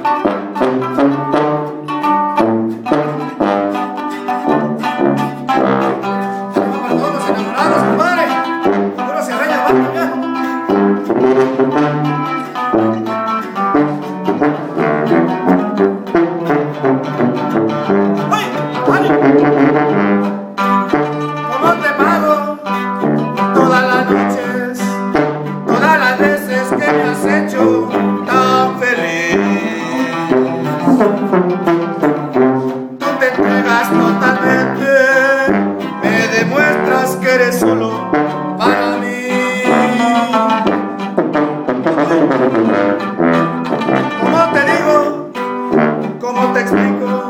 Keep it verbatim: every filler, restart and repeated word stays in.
¿Cómo te pago todas las noches, todas las veces que me has hecho tan feliz? Tú te entregas totalmente, me demuestras que eres solo para mí. ¿Cómo te digo? ¿Cómo te explico?